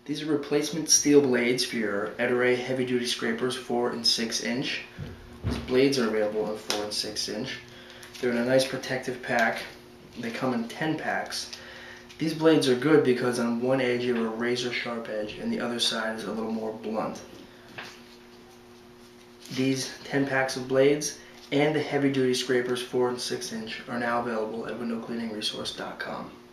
These are replacement steel blades for your Ettore heavy duty scrapers 4 and 6 inch. These blades are available in 4 and 6 inch. They're in a nice protective pack. They come in 10 packs. These blades are good because on one edge you have a razor sharp edge and the other side is a little more blunt. These 10 packs of blades and the heavy duty scrapers 4 and 6 inch are now available at windowcleaningresource.com.